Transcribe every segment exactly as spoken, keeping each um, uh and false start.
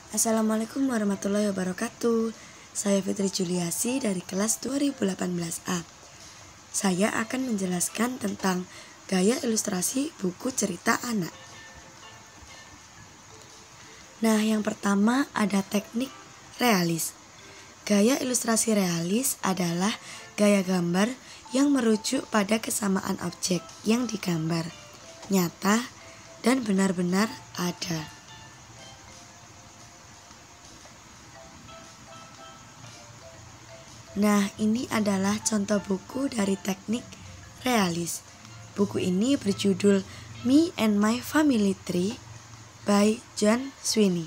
Assalamualaikum warahmatullahi wabarakatuh. Saya Fitri Juliasi dari kelas dua ribu delapan belas A. Saya akan menjelaskan tentang gaya ilustrasi buku cerita anak. Nah, yang pertama ada teknik realis. Gaya ilustrasi realis adalah gaya gambar yang merujuk pada kesamaan objek yang digambar, nyata dan benar-benar ada. Nah, ini adalah contoh buku dari teknik realis. Buku ini berjudul Me and My Family Tree by John Sweeney.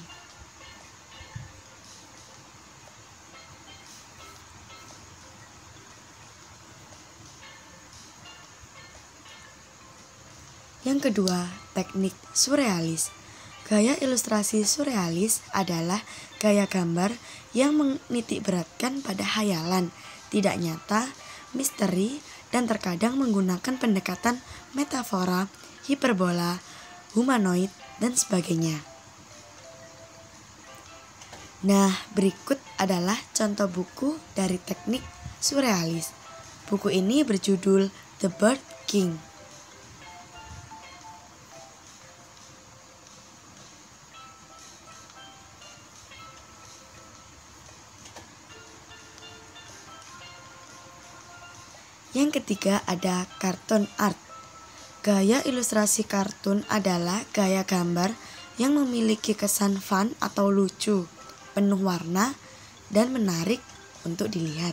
Yang kedua, teknik surrealis. Gaya ilustrasi surrealis adalah gaya gambar yang menitikberatkan pada hayalan, tidak nyata, misteri, dan terkadang menggunakan pendekatan metafora, hiperbola, humanoid, dan sebagainya. Nah, berikut adalah contoh buku dari teknik surrealis. Buku ini berjudul The Bird King. Yang ketiga ada kartun art. Gaya ilustrasi kartun adalah gaya gambar yang memiliki kesan fun atau lucu, penuh warna, dan menarik untuk dilihat.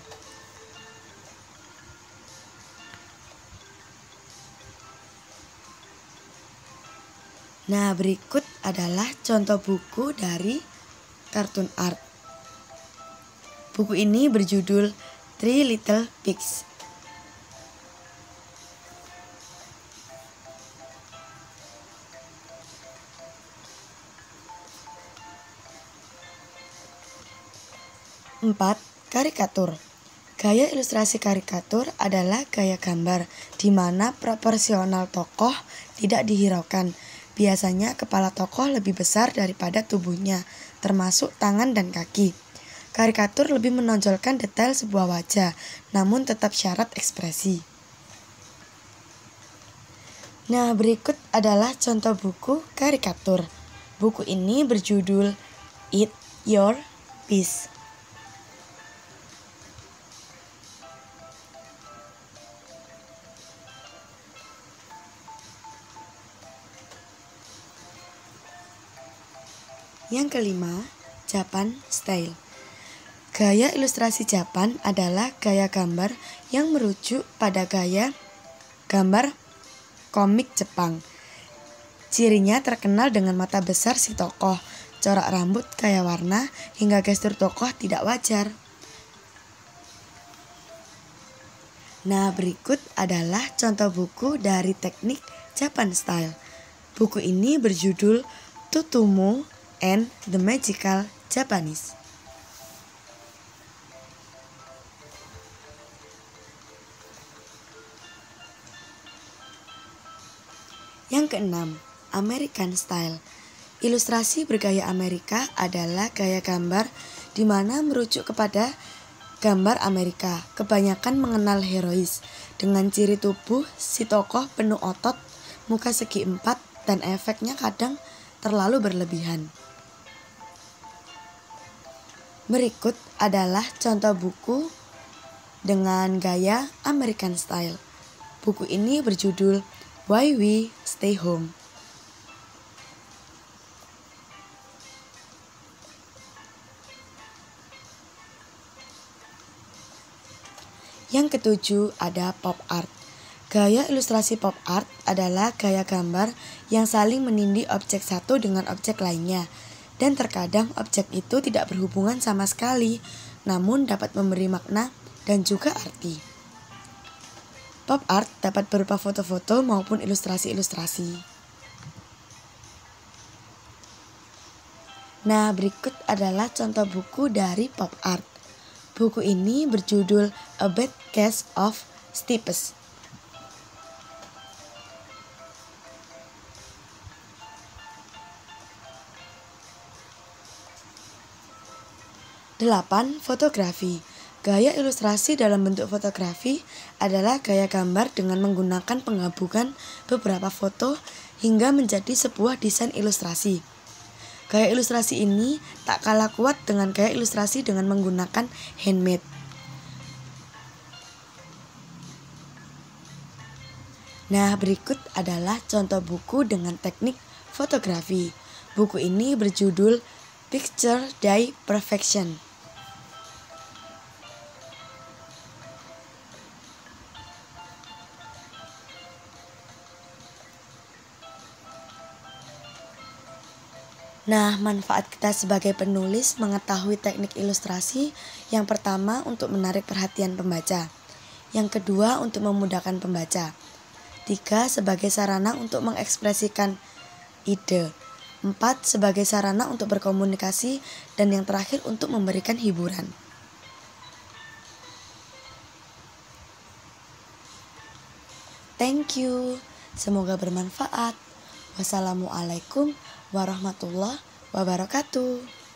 Nah, berikut adalah contoh buku dari kartun art. Buku ini berjudul Three Little Pigs. Empat. Karikatur. Gaya ilustrasi karikatur adalah gaya gambar di mana proporsional tokoh tidak dihiraukan. Biasanya kepala tokoh lebih besar daripada tubuhnya, termasuk tangan dan kaki. Karikatur lebih menonjolkan detail sebuah wajah, namun tetap syarat ekspresi. Nah, berikut adalah contoh buku karikatur. Buku ini berjudul Eat Your Peas. Yang kelima, Japan Style. Gaya ilustrasi Japan adalah gaya gambar yang merujuk pada gaya gambar komik Jepang. Cirinya terkenal dengan mata besar si tokoh, corak rambut kaya warna, hingga gestur tokoh tidak wajar. Nah, berikut adalah contoh buku dari teknik Japan Style. Buku ini berjudul Tutumo and the Magical Japanese. Yang keenam, American Style. Ilustrasi bergaya Amerika adalah gaya gambar di mana merujuk kepada gambar Amerika, kebanyakan mengenal herois, dengan ciri tubuh si tokoh penuh otot, muka segi empat, dan efeknya kadang terlalu berlebihan. Berikut adalah contoh buku dengan gaya American Style. Buku ini berjudul Why We Stay Home. Yang ketujuh ada pop art. Gaya ilustrasi pop art adalah gaya gambar yang saling menindih objek satu dengan objek lainnya, dan terkadang objek itu tidak berhubungan sama sekali, namun dapat memberi makna dan juga arti. Pop art dapat berupa foto-foto maupun ilustrasi-ilustrasi. Nah, berikut adalah contoh buku dari pop art. Buku ini berjudul A Bad Case of Stepes. Delapan. Fotografi. Gaya ilustrasi dalam bentuk fotografi adalah gaya gambar dengan menggunakan penggabungan beberapa foto hingga menjadi sebuah desain ilustrasi. Gaya ilustrasi ini tak kalah kuat dengan gaya ilustrasi dengan menggunakan handmade. Nah, berikut adalah contoh buku dengan teknik fotografi. Buku ini berjudul Picture by Perfection. Nah, manfaat kita sebagai penulis mengetahui teknik ilustrasi yang pertama untuk menarik perhatian pembaca, yang kedua untuk memudahkan pembaca, tiga sebagai sarana untuk mengekspresikan ide, empat sebagai sarana untuk berkomunikasi, dan yang terakhir untuk memberikan hiburan. Thank you, semoga bermanfaat. Wassalamualaikum warahmatullahi wabarakatuh.